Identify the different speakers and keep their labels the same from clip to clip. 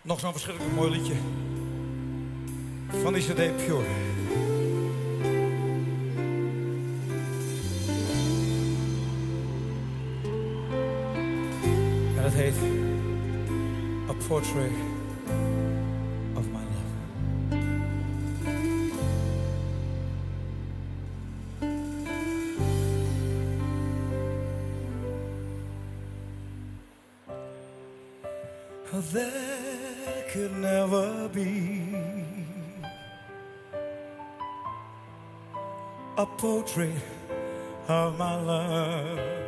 Speaker 1: Nog zo'n verschrikkelijk mooi liedje van die CD Pure. En dat heet A Portrait of My Love. There could never be a portrait of my love,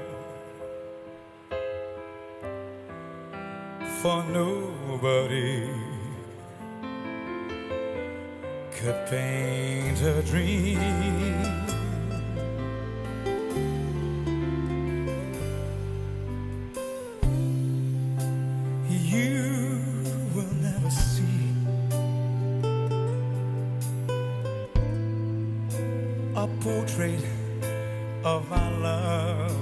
Speaker 1: for nobody could paint a dream. You will never see a portrait of my love,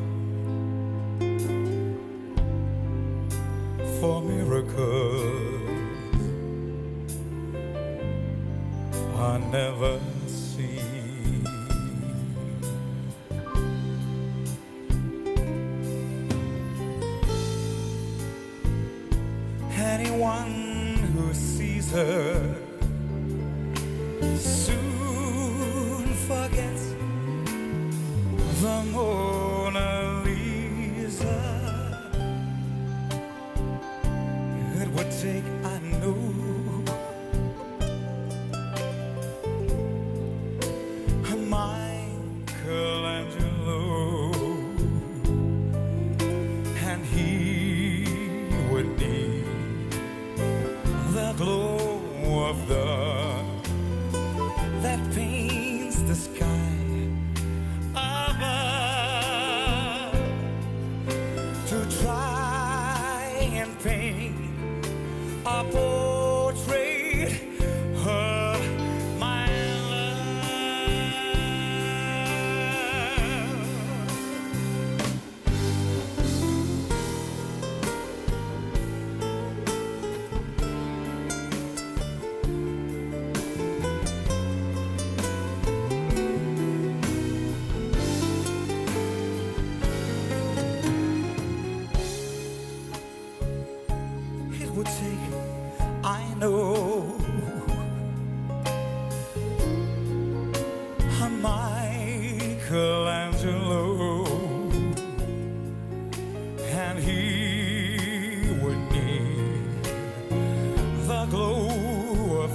Speaker 1: for miracles are never seen. Anyone who sees her soon forgets the Mona Lisa. It would take, I know, a Michelangelo, and he would need the glow of that paints the sky above, to try and paint a portrait of my would take, I know, a Michelangelo, and he would need the glow of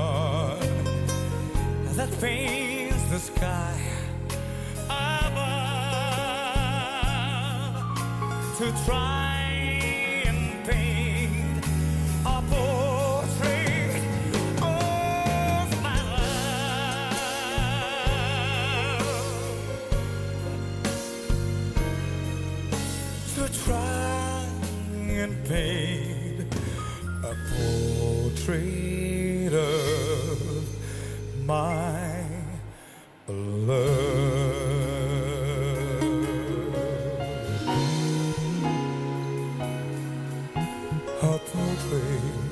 Speaker 1: that paints the sky above, to try and paint a portrait of my love, to try and paint a portrait of my love. A portrait